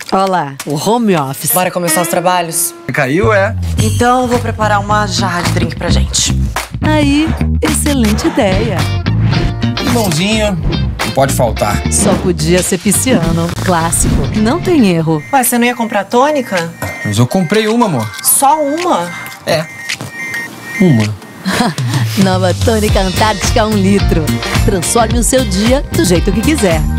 Olá, o home office. Bora começar os trabalhos? Caiu, é? Então eu vou preparar uma jarra de drink pra gente. Aí, excelente ideia. Limãozinho, não pode faltar. Só podia ser pisciano. Clássico, não tem erro. Ué, você não ia comprar tônica? Mas eu comprei uma, amor. Só uma? É. Uma. Nova tônica Antártica 1 litro. Transforme o seu dia do jeito que quiser.